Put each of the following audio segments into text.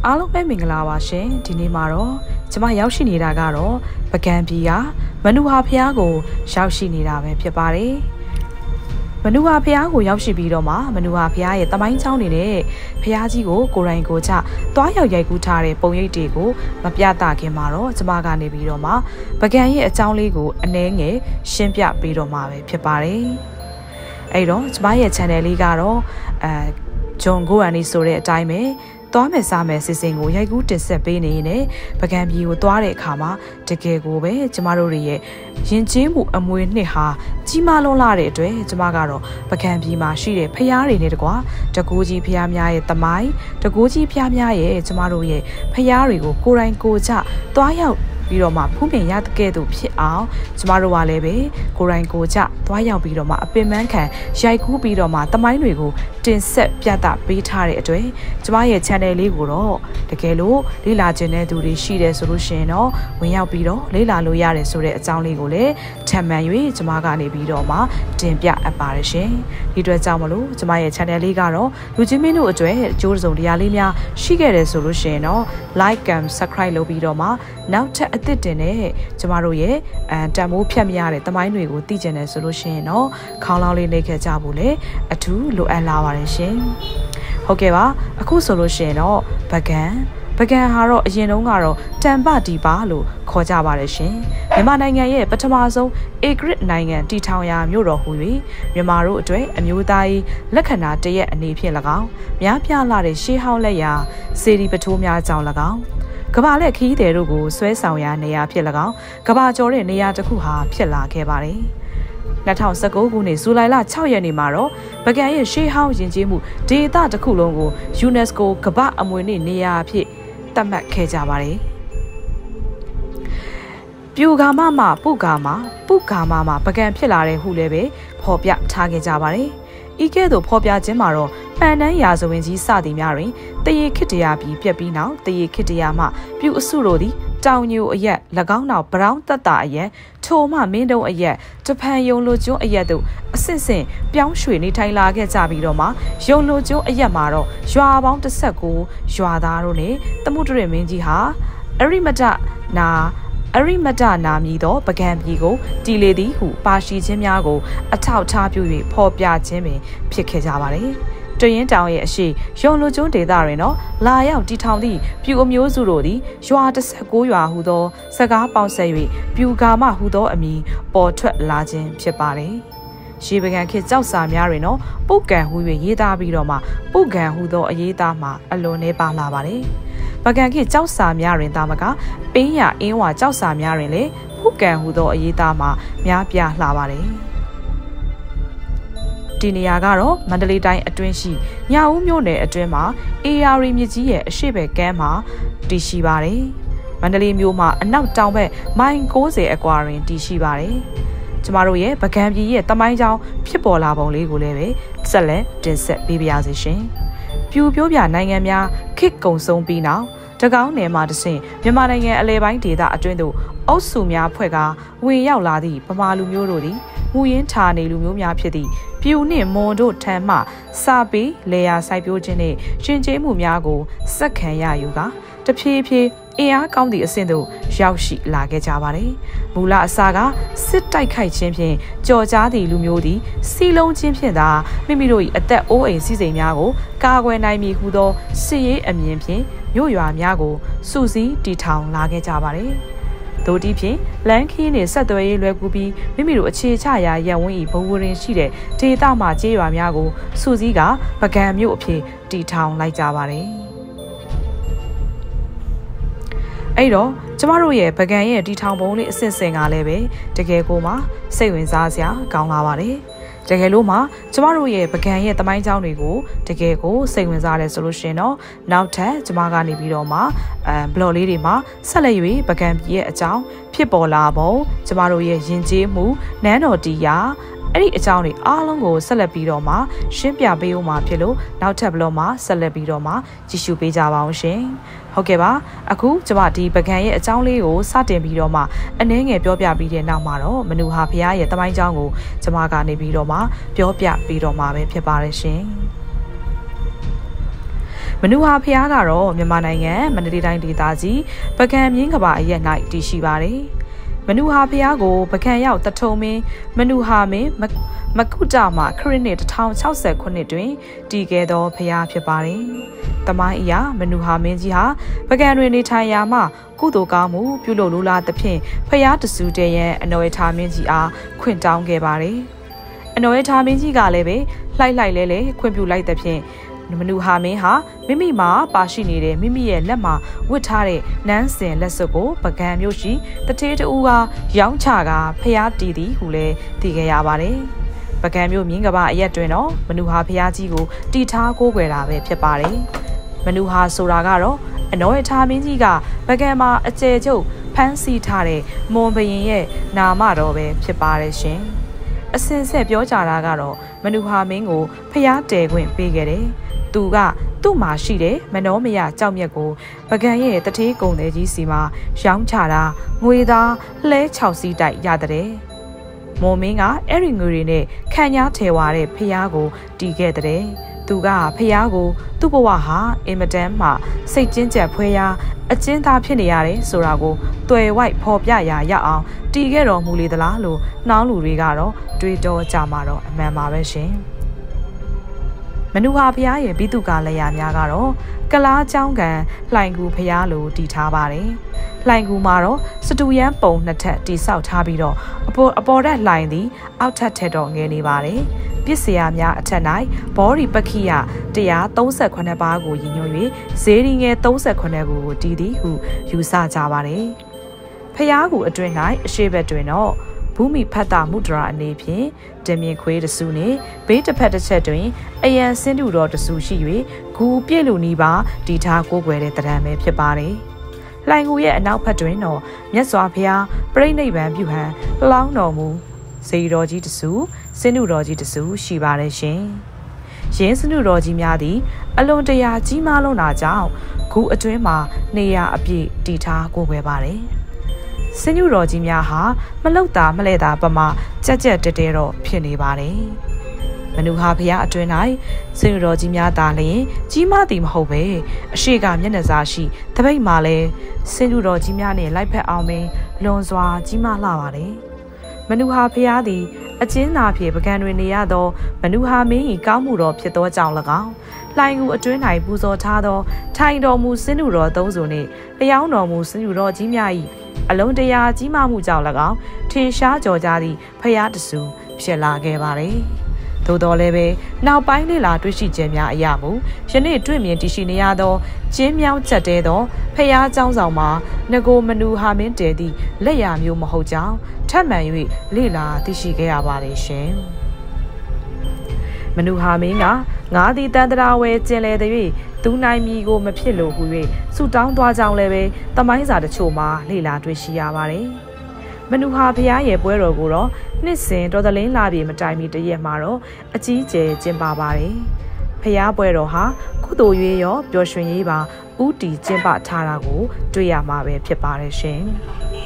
အားလုံးပဲမင်္ဂလာပါရှင်ဒီနေ့မှာတော့ကျမရောက်ရှိနေတာကတော့ပကံပြည်ကမနုဟာဖျားကိုရောက်ရှိနေတာပဲဖြစ်ပါတယ်မနုဟာဖျားကိုရောက်ရှိပြီးတော့မှမနုဟာဖျားရဲ့တမိုင်းချောင်းနေတဲ့ဖျားကြီးကိုကိုယ်တိုင်ကိုချသွားရောက်ရိုက်ကူးထားတဲ့ပုံရိပ်တွေကိုမပြသခင်မှာတော့ကျမကနေပြီးတော့မှပကံရဲ့အကြောင်းလေးကိုအနည်းငယ်ရှင်းပြပေးတော့မှာပဲဖြစ်ပါတယ်အဲ့တော့ကျမရဲ့ channel လေးကတော့ဂျွန်ကိုအန်နီဆိုတဲ့အတိုင်းပဲသွားမယ်စားမယ်စီစဉ်ကိုရိုက်ကူးတင်ဆက်ပေးနေရင်လည်းပကံပြည်ကိုသွားတဲ့အခါမှာတကယ်ကိုပဲကျမတို့ရဲ့ယဉ်ကျေးမှုအမွေနှစ်ဟာကြီးမားလွန်းလာတဲ့အတွက်ကျမကတော့ပကံပြည်မှာရှိတဲ့ဖျားတွေနဲ့တကွာတကူကြီးဖျားများရဲ့တမိုင်းတကူကြီးဖျားများရဲ့ကျမတို့ရဲ့ဖျားတွေကိုကိုယ်တိုင်ကိုယ်ချသွားရောက်ပြီးတော့မှဖူးမြင်ရတဲ့ကဲ့သို့ဖြစ်အောင်ကျမတို့ကလည်းပဲကိုယ်တိုင်ကိုယ်ချသွားရောက်ပြီးတော့မှအပင်ပန်းခံရိုက်ကူးပြီးတော့မှတမိုင်းတွေကိုတင်ဆက်ပြသပေးထားတဲ့အတွက်ကျမရဲ့ channel လေးကိုတော့တကယ်လို့လေ့လာခြင်းတဲ့သူတွေရှိတယ်ဆိုလို့ရှိရင်တော့ဝင်ရောက်ပြီးတော့လေ့လာလို့ရတယ်ဆိုတဲ့အကြောင်းလေးကိုလည်းထပ်မံ၍ကျမကနေပြီးတော့မှတင်ပြအပ်ပါတယ်ရှင်ဒီအတွက်ကြောင့်မလို့ကျမရဲ့ channel လေးကတော့လူချင်းမင်းတို့အတွက်အကျိုးစုံတရားလေးများရှိခဲ့တယ်ဆိုလို့ရှိရင်တော့ like and subscribe လုပ်ပြီးတော့မှနောက်ထပ်အသစ်တင်တဲ့ကျမတို့ရဲ့တန်မိုးဖြတ်မရတဲ့တမိုင်းတွေကိုသိကျင်တယ်ဆိုလို့ရှိရင်တော့ခေါင်းလောင်းလေးနှိပ်ခဲ့ကြဖို့လေအထူးလိုအပ်လာပါတယ်ရှင်ဟုတ်ကဲ့ပါအခုဆိုလို့ရှိရင်တော့ပကံဟာတော့အရင်တုန်းကတော့တန်ပတီပါလို့ခေါ်ကြပါတယ်ရှင်မြန်မာနိုင်ငံရဲ့ပထမဆုံးအေဂရစ်နိုင်ငံတည်ထောင်ရာမြို့တော်ဟူ၍မြန်မာတို့အတွက်အမျိုးသားရေးလက္ခဏာတရက်အနေဖြင့်၎င်းများပြားလာတဲ့ရှေးဟောင်းလက်ရာစေတီပထိုးများကြောင့်၎င်းကဘာလက်ခီးတဲ့တို့ကိုဆွဲဆောင်ရာနေရာဖြစ်၎င်းကဘာကျော်တဲ့နေရာတစ်ခုဟာဖြစ်လာခဲ့ပါတယ်2019ခုနှစ်ဇူလိုင်လ6ရက်နေ့မှာတော့ပကံရဲ့ရှေးဟောင်းယဉ်ကျေးမှုဒေသတစ်ခုလုံးကို UNESCO ကမ္ဘာအမွေနေ့နေရာအဖြစ်သတ်မှတ်ခဲ့ကြပါတယ်ပြူကာမမပုကာမပကံဖြစ်လာတဲ့ဟုလည်းပဲဖော်ပြထားခဲ့ကြပါတယ်ဤကဲ့သို့ဖော်ပြခြင်းမှာတော့ပန်တန်းရာဇဝင်ကြီးစသည်များတွင်တရေခိတ္တရာပြည်ပြက်ပြီးနောက်တရေခိတ္တရာမှပြူအစုတို့သည်တောင်ညိုအရက်၎င်းနောက်ဗရောင်းတက်တာအရက်ထိုမှမင်းတုံးအရက်တဖန်ယုံလိုကျွန်းအရက်တို့အစစ်စင်ပြောင်းရွှေ့နေထိုင်လာခဲ့ကြပြီးတော့မှယုံလိုကျွန်းအရက်မှာတော့ရွာပေါင်း19ရွာသားတို့နဲ့တမှုတရမင်းကြီးဟာအရိမတနာမည်သောပကံပြည်ကိုတီလေသည်ဟုပါရှိခြင်းများကိုအထောက်ထားပြု၍ဖော်ပြခြင်းပင်ဖြစ်ခဲ့ကြပါသည်တရင်တောင်ရဲ့အရှိယုံလိုကျွန်းဒေသတွင်တော့လာရောက်တီထောင်သည့်ပြူအမျိုးစုတို့သည်ရွာ19ရွာဟုသောစကားပေါင်းဆက်၍ပြူကာမဟုသောအမည်ပေါ်ထွက်လာခြင်းဖြစ်ပါတယ်ရေပကံခေတ်ကြောက်စာများတွင်တော့ပုတ်ကံဟု၍ရေးသားပြီးတော့မှပုတ်ကံဟုသောအရေးသားမှာအလွန်နှဲပါလာပါတယ်ပကံခေတ်ကြောက်စာများတွင်သာမကပင်းရအင်းဝကြောက်စာများတွင်လည်းပုတ်ကံဟုသောအရေးသားမှာများပြားလှပါတယ်ဒီနေရာကတော့မန္တလေးတိုင်းအတွင်းရှိညဦးမြို့နယ်အတွင်းမှာအေယာရီမြစ်ကြီးရဲ့အရှိဘက်ကမ်းမှာတည်ရှိပါတယ်။မန္တလေးမြို့မှာအနောက်တောင်ဘက်မိုင်90အကွာတွင်တည်ရှိပါတယ်။ကျမတို့ရဲ့ပကံပြည်ရဲ့တမိုင်းကြောင်းဖြစ်ပေါ်လာပုံလေးကိုလည်းပဲဆက်လက်တင်ဆက်ပေးပါရစေရှင်။ပြူပြိုးပြနိုင်ငံများခေတ်ကုံဆုံးပြီးနောက်တကောင်းနယ်မှာတဆင့်မြန်မာနိုင်ငံအလဲပိုင်းဒေသအတွင်းသို့အုပ်စုများဖွဲ့ကာဝင်ရောက်လာသည့်ဗမာလူမျိုးတို့သည်မူရင်းဌာနေလူမျိုးများဖြစ်သည့်ပြူနှင့်မွန်တို့ထံမှစာပေလေယာစိုက်ပျိုးခြင်းနှင့်ရှင်ကျေးမှုများကိုစက္ခံရယူကာတဖြည်းဖြည်းအင်အားကောင်းသည့်အဆင့်သို့ရောက်ရှိလာခဲ့ကြပါသည်။မူလအစကစစ်တိုက်ခိုက်ခြင်းဖြင့်ကြော်ကြားသည့်လူမျိုးသည်စီလုံးခြင်းဖြင့်သာမိမိတို့၏အသက်အိုးအိမ်စည်းစိမ်များကိုကာကွယ်နိုင်မည်ဟုသောစစ်ရေးအမြင်ဖြင့်မြို့ရွာများကိုစုစည်းတည်ထောင်လာခဲ့ကြပါသည်။တို့ဒီဖြင့်လမ်းခီးနှင့်ဆက်သွယ်ရေးလွယ်ကူပြီးမိမိတို့အခြေချရာရပ်ဝန်း၏ဘဝရင်ရှိတဲ့ဒေသမှကျေးရွာများကိုစုစည်းကပကံမြို့အဖြစ်တည်ထောင်လိုက်ကြပါတယ်။အဲ့တော့ကျမတို့ရဲ့ပကံရဲ့တည်ထောင်ပုံလေးအစစ်စင်ကလည်းပဲတကယ်ကိုမှစိတ်ဝင်စားစရာကောင်းလာပါတယ်။တကယ်လို့မှကျမတို့ရဲ့ပကံရဲ့တမိုင်းကြောင်းတွေကိုတကယ်ကိုစိတ်ဝင်စားတယ်ဆိုလို့ရှင်တော့နောက်ထပ်ကျမကနေပြီးတော့မှဘလော့လေးတွေမှာဆက်လက်၍ပကံပြည်ရဲ့အကြောင်းဖြစ်ပေါ်လာပုံကျမတို့ရဲ့ယဉ်ကျေးမှုနန်းတော်တရားအဲ့ဒီအကြောင်းတွေအားလုံးကိုဆက်လက်ပြီးတော့မှရှင်းပြပေးဦးမှာဖြစ်လို့နောက်ထပ်ဘလော့မှာဆက်လက်ပြီးတော့မှကြည့်ရှုပေးကြပါအောင်ရှင်ဟုတ်ကဲ့ပါအခုကျမဒီပကံရဲ့အကြောင်းလေးကိုစတင်ပြီးတော့မှအနည်းငယ်ပြောပြပြီးတဲ့နောက်မှာတော့မနူဟာဖရားရဲ့တမိုင်းကြောင်းကိုကျမကနေပြီးတော့မှပြောပြပြီးတော့မှပဲဖြစ်ပါတယ်ရှင်မနူဟာဖျားကတော့မြန်မာနိုင်ငံမန္တလေးတိုင်းဒေသကြီးပကံမြင်းကဘာအရက်၌တည်ရှိပါတယ်မနူဟာဖျားကိုပကံရောက်တထုံမင်းမနူဟာမင်းမကုတမှာခရစ်နှစ်1060ခုနှစ်တွင်တည်ခဲ့သောဖျားဖြစ်ပါတယ်တမိုင်းအရာမနူဟာမင်းကြီးဟာပကံတွင်နေထိုင်ရာမှကုသိုလ်ကောင်းမှုပြုလုပ်လိုလားသဖြင့်ဖျားတဆူတဲ့ရဲ့အနော်ရထားမင်းကြီးအားခွင့်တောင်းခဲ့ပါတယ်အနော်ရထားမင်းကြီးကလည်းပဲလှိုက်လဲခွင့်ပြုလိုက်သဖြင့်မနူဟာမင်းဟာမိမိမှာပါရှိနေတဲ့မိမိရဲ့လက်မှာဝတ်ထားတဲ့နန်းစင်လက်စွပ်ကိုပကံမြို့ရှိတထေးတူကရောင်းချကဖျားတီးသည်ဟုလည်းသိခဲ့ရပါတယ်ပကံမြို့မြင်းကဘာအရက်တွင်တော့မနူဟာဖျားကြီးကိုတီထားကိုးကွယ်တာပဲဖြစ်ပါတယ်မနူဟာဆိုတာကတော့အနော်ရထားမင်းကြီးကပကံမှာအကျယ်ချုပ်ဖမ်းဆီးထားတဲ့မွန်ဘရင်ရဲ့နာမတော်ပဲဖြစ်ပါတယ်ရှင်အစင်ဆက်ပြောကြတာကတော့မနူဟာမင်းကိုဖျားတဲခွင့်ပေးခဲ့တယ်သူကသူ့မှာရှိတဲ့မနောမယကြောက်မြက်ကိုပကံရဲ့တထေးကုံတဲ့ကြီးစီမှာရောင်းချတာငွေသားလှဲ6စီးတိုက်ရတဲ့မွန်မင်းကအဲ့ဒီငွေတွေနဲ့ခံညာထဲဝါတဲ့ဖျားကိုတီးခဲ့တဲ့သူကဖျားကိုသူ့ဘဝဟာအင်မတန်မှစိတ်ကျဉ်ကျပ်ဖွယ်ရာအကျဉ်းသားဖြစ်နေရတယ်ဆိုတာကိုတွယ်ဝိုက်ဖော်ပြရာရအောင်တီးခဲ့တော်မူလေသလားလို့နှောင်းလူတွေကတော့တွေးတောကြမှာတော့အမှန်ပါပဲရှင်မနူဟာဖျားရဲ့ဘိတုကလက်ရာများကတော့ကလားချောင်းကန်လှိုင်ကူဖျားလိုတည်ထားပါတယ်လှိုင်ကူမှာတော့စတူရန်ပုံနှစ်ထပ်တိဆောက်ထားပြီးတော့အပေါ်တက်လှိုင်သည်အောက်ထပ်ထက်တော့ငယ်နေပါတယ်ပစ္စယများအထက်၌ဘောရီပခိယ138ပါးကိုရည်ညွှန်း၍ဇေဒီငယ်38ကိုတည်သည်ဟုယူဆကြပါတယ်ဖျားကူအတွင်း၌အရှိဘက်တွင်တော့ဘူမိဖတ်တာမုဒရာအနေဖြင့်တမင်ခွေးတစုနှင့်ဘေးတစ်ဖက်တစ်ချက်တွင်အယံစင်းတူတော်တစုရှိ၍ဂူပြည့်လူနီးပါတီထားကိုးကွယ်တဲ့တရံပဲဖြစ်ပါတယ်။လှိုင်ကူရဲ့အနောက်ဘက်တွင်တော့မြတ်စွာဘုရားပြိဋိနိဗ္ဗာန်ပြုဟန်လောင်းတော်မူစေတော်ကြီးတစုစင်းတူတော်ကြီးတစုရှိပါတယ်ရှင်။ရင်းစင်းတူတော်ကြီးများသည်အလွန်တရာကြီးမားလွန်းတာကြောင့်ဂူအတွင်းမှာနေရာအပြည့်တီထားကိုးကွယ်ပါတယ်။စင်ညူတော်ကြီးများဟာမလုတ်တာမလဲတာပမာကြက်တဲတော့ဖြစ်နေပါတယ်မနူဟာဖျားအတွင်း၌စင်ညူတော်ကြီးများသာလျင်ကြီးမားသည်မဟုတ်ပဲအရှိကမျက်နှာစာရှိတပိတ်မှာလဲစင်ညူတော်ကြီးများနဲ့လိုက်ဖက်အောင်ပင်လွန်စွာကြီးမားလှပါတယ်မနူဟာဖျားသည်အချင်းသာဖြင့်ပကံတွင်နေရသောမနူဟာမင်း၏ကောင်းမှုတော်ဖြစ်သောကြောင့်၎င်းလှိုင်ကူအတွင်း၌ပူဇော်ထားသောထိုင်တော်မူစင်ညူတော်သုံးစုနှင့်လျောင်းတော်မူစင်ညူတော်ကြီးများ၏အလုံးတရာကြီးမားမှုကြောင့်၎င်းထင်ရှားကြော်ကြားသည့်ဖျားတဆူဖြစ်လာခဲ့ပါတယ်။သို့တော်လည်းပဲနောက်ပိုင်းလေလာတွေ့ရှိခြင်းများအရမူယနေ့တွေ့မြင်တည်ရှိနေရသောကျင်းမြောင်းချက်တဲသောဖျားเจ้าဆောင်မှာငကိုမနူဟာမင်းတဲသည့်လက်ရာမျိုးမဟုတ်ကြောင်းထပ်မံ၍လေလာသိရှိခဲ့ရပါတယ်ရှင်။မနူဟာမင်းကငါးသည်တန်တရာဝဲကျင်လေသည်သူနိုင်မီကိုမဖြစ်လို့ဟူ၍ဆူတောင်းသွားကြောင်းလည်းပဲတမိုင်းစာတချို့မှာလေ့လာတွေ့ရှိရပါတယ်။မနူဟာဖျားရဲ့ပွဲတော်ကိုတော့နှစ်စဉ်တော်သလင်းလာပြေမတိုင်မီတရက်မှာတော့အကြီးကျယ်ကျင်းပပါတယ်။ဖျားပွဲတော်ဟာကုသိုလ်ရေးရောပျော်ရွှင်ရေးပါဥတီကျင်းပထားတာကိုတွေ့ရမှာပဲဖြစ်ပါတယ်ရှင်။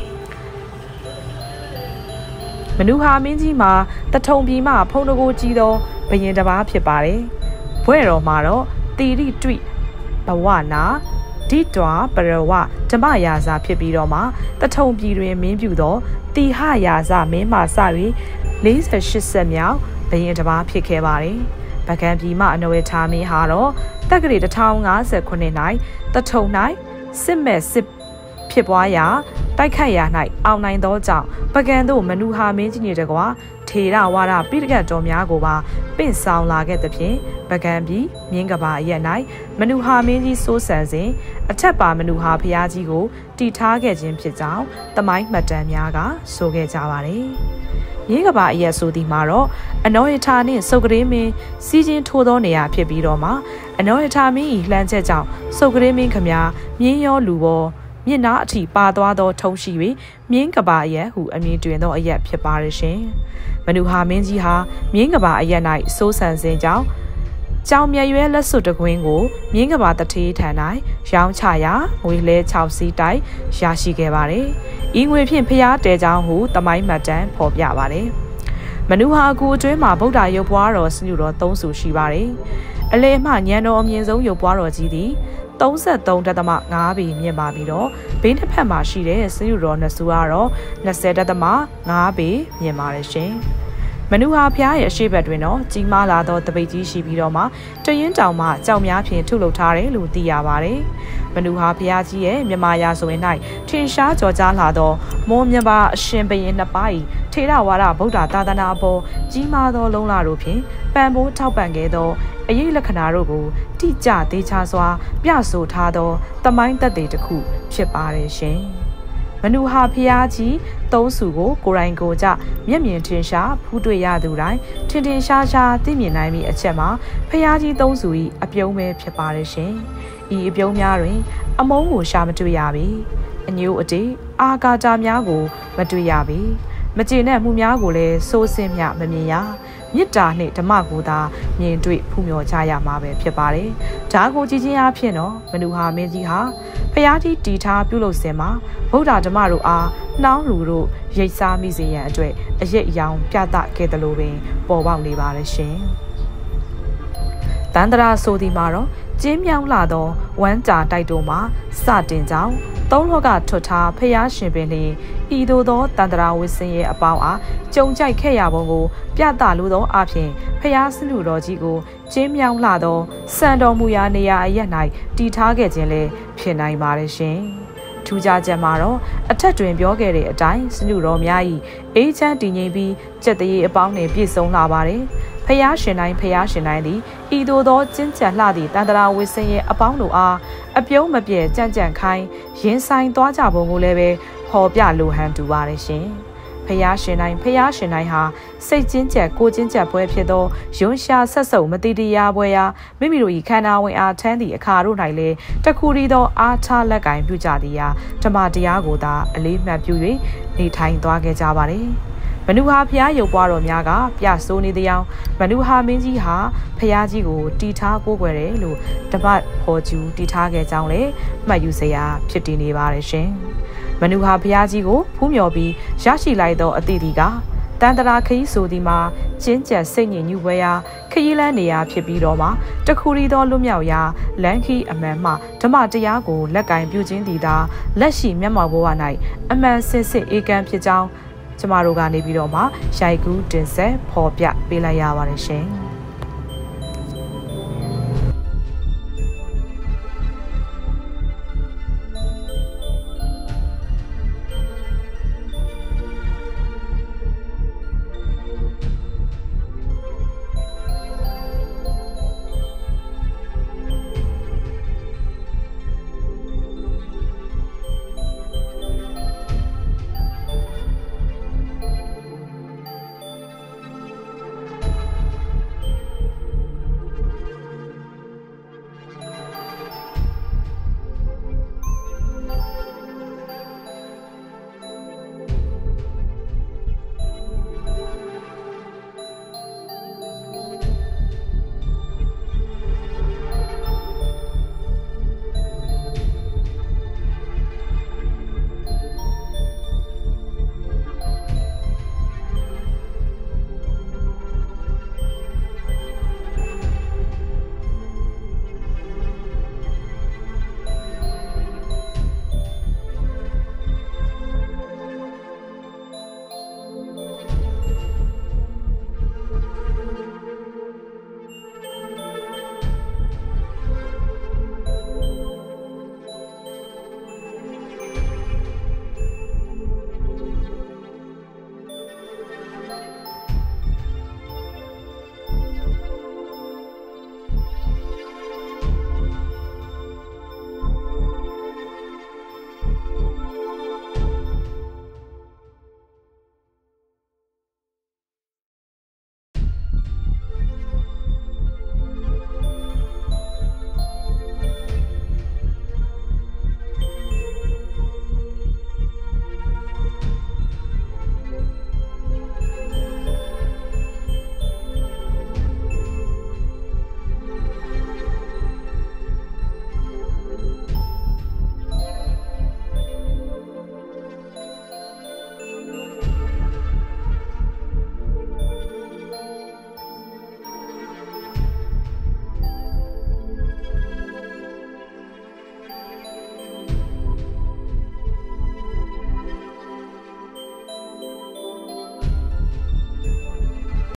မနူဟာမင်းကြီးမှာတထုံပြည်မှဖုံတကိုကြီးသောဘရင်တစ်ပါးဖြစ်ပါတယ်။ဘွဲ့တော်မှာတော့တီရိတွိဘဝနာဒိတွာပရဝဓမ္မရာဇာဖြစ်ပြီးတော့မှတထုံပြည်တွင်မင်းပြုသောတိဟရာဇမင်းမှစ၍48ဆက်မြောက်ဘရင်တစ်ပါးဖြစ်ခဲ့ပါတယ်။ဗကံပြည်မှအနဝေထာမင်းဟာတော့တက္ကရာ1059ခုနှစ်၌တထုံ၌စစ်မဲ့စစ်ဖြစ်ပွားရာတိုက်ခိုက်ရာ၌အောင်နိုင်သောကြောင့်ပကံတို့မနူဟာမင်းကြီးနေတကွာထေရဝါဒပိဋကတ်တော်များကိုပါပင့်ဆောင်လာခဲ့သဖြင့်ပကံပြည်မြင်းကဘာအရက်၌မနူဟာမင်းကြီးစိုးစံစဉ်အထက်ပါမနူဟာဖျားကြီးကိုတည်ထားခဲ့ခြင်းဖြစ်ကြောင်းသမိုင်းမှတ်တမ်းများကဆိုခဲ့ကြပါတယ်။မြင်းကဘာအရက်ဆိုသည်မှာတော့အနောယထာနှင့်စုတ်ကလေးမင်းစီးချင်းထိုးသောနေရာဖြစ်ပြီးတော့မှအနောယထာမင်း၏လှမ်းချက်ကြောင့်စုတ်ကလေးမင်းခမမြင်းရောလူပေါ်မြင့်နာအထိပါသွားသောထုံးရှိ၍မြင်းကဘာအရက်ဟုအမည်တွင်သောအရက်ဖြစ်ပါရရှင်။မနူဟာမင်းကြီးဟာမြင်းကဘာအရက်၌စိုးစံစဉ်ကြောင့်ကြောင်မြရွဲလက်စွပ်တကွင်းကိုမြင်းကဘာတထေးထံ၌ရောင်းချရာငွေလဲ6စီးတိုက်ရရှိခဲ့ပါတယ်။ဤငွေဖြင့်ဖျားတဲကြောင်းဟုတမိုင်းမှတ်တမ်းဖော်ပြပါတယ်။မနူဟာကူအတွင်းမှာဗုဒ္ဓရုပ်ပွားတော်စညုတော်3ဆူရှိပါတယ်။အလေမှညံတော်အမြင့်ဆုံးရုပ်ပွားတော်ကြီးသည်33.5 ပေမြင့်ပါပြီးတော့ဘေးတစ်ဖက်မှာရှိတဲ့ဆင်းရဲတော်နှစ်စုကတော့20.5 ပေမြင့်ပါတယ်ရှင်မနူဟာဖျားရဲ့အရှိတ်ဘက်တွင်တော့ကြီးမားလာသောတပိတ်ကြီးရှိပြီးတော့မှတရင်တောင်မှကြောက်များဖြင့်ထုတ်လုပ်ထားတယ်လို့သိရပါတယ်။မနူဟာဖျားကြီးရဲ့မြမာယာဆိုရင်၌ထင်ရှားကြော်ကြားလာသောမောမြပါအရှင်ဘရင်နှစ်ပါး၏ထေရဝါဒဗုဒ္ဓသာသနာအပေါ်ကြီးမားသောလုံလတို့ဖြင့်ပံ့ပိုးထောက်ပံ့ခဲ့သောအရေးလက္ခဏာတို့ကိုတိကျသေးချစွာပြဆိုထားသောသမိုင်းသက်သေတစ်ခုဖြစ်ပါတယ်ရှင်။မနူဟာဖျားကြီးသုံးစုကိုကိုယ်တိုင်ကိုယ်ကြမျက်မြင်ထင်ရှားဖူးတွေ့ရသူတိုင်းထင်ထင်ရှားရှားသိမြင်နိုင်မိအချက်မှာဖျားကြီးသုံးစု၏အပြုံးပဲဖြစ်ပါတယ်ရှင်။ဤအပြုံးများတွင်အမုန်းကိုရှာမတွေ့ရပေ။အညို့အတေးအာကာတာများကိုမတွေ့ရပေ။မကျေနပ်မှုများကိုလည်းစိုးစင်းမြမမြင်ရ။မေတ္တာနှင့်ဓမ္မကိုသာမြင်တွေ့ဖူးမြော်ကြရမှာပဲဖြစ်ပါတယ်။ဒါကိုကြည်ချင်းအဖြစ်တော့မနူဟာမင်းကြီးဟာဖျားကြီးတီထားပြုလုပ်စင်မှာဗုဒ္ဓဓမ္မတို့အားနှောင်းလူတို့ရိတ်စားမိစေရန်အတွက်အရေးအယောင်ပြသခဲ့တယ်လို့ပင်ပေါ်ပေါက်နေပါတယ်ရှင်။တန္တရာဆိုဒီမှာတော့ကျင်းမြောင်းလာသောဝမ်းကြာတိုက်တို့မှာစတင်ကြောင်းသုံးလောကထွတ်ထားဖျားရှင်ပင်လျင်ဤသို့သောတန္တရာဝိစင်ရဲ့အပေါင်းအားကြုံကြိုက်ခဲ့ရပုံကိုပြသလိုသောအဖြစ်ဖျားစလူတော်ကြီးကိုကျင်းမြောင်းလာသောစံတော်မူရာနေရာအရက်၌တည်ထားခဲ့ခြင်းလည်းဖြစ်နိုင်ပါတယ်ရှင်။ထူးခြားချက်မှာတော့အထက်တွင်ပြောခဲ့တဲ့အတိုင်းစလူတော်များ၏အေးချမ်းတည်ငြိမ်ပြီးစက်တရေအပေါင်းနှင့်ပြည့်စုံလာပါတယ်။ဖျားရှင်တိုင်းသည်ဤသို့သောကျင့်ကြံလှသည့်တန္တရာဝိစင်ရဲ့အပေါင်းတို့အားအပြုံးမပြဲကြံ့ကြံ့ခိုင်းရင်ဆိုင်သွားကြပုံကိုလည်းပဲဖော်ပြလိုဟန်တူပါတယ်ရှင်။ဖျားရှင်တိုင်းဟာစိတ်ချင်းချက်ကိုချင်းချက်ပွဲဖြစ်သောယွန်းရှာဆက်စုံမတိတရားပွဲရာမိမိတို့၏ခန္ဓာဝင်အားထမ်းသည့်အခါတို့၌လည်းတခုရီသောအားထားလက်ကင်ပြုကြသည်ရာဓမ္မတရားကိုသာအလေးမှတ်ပြု၍နေထိုင်သွားခဲ့ကြပါတယ်။မနူဟာဖျားရုပ်ပွားတော်များကပြဆိုးနေသည်အောင်မနူဟာမင်းကြီးဟာဖျားကြီးကိုတီထားကိုးကွယ်တယ်လို့တပတ်ဖော်ကျူတီထားခဲ့ကြောင်းလည်းမှတ်ယူစရာဖြစ်တည်နေပါတယ်ရှင်။မနူဟာဖျားကြီးကိုဖူးမြော်ပြီးရရှိလိုက်သောအသည့်ဒီကတန္တရာခရီးဆိုသည်မှာကျင်းကျက်စိတ်ညစ်ညူပွဲရာခရီးလန်းနေရာဖြစ်ပြီးတော့မှတခုရီသောလွတ်မြောက်ရာလန်ခီအမှန်မှဓမ္မတရားကိုလက်ကင်ပြုခြင်းသည်သာလက်ရှိမျက်မှောက်ဘဝ၌အမှန်စစ်စစ်အေကံဖြစ်ကြောင်းကျမတို့ကနေပြီးတော့မှရိုက်ကူးတင်ဆက်ဖော်ပြပေးလိုက်ရပါတယ်ရှင်။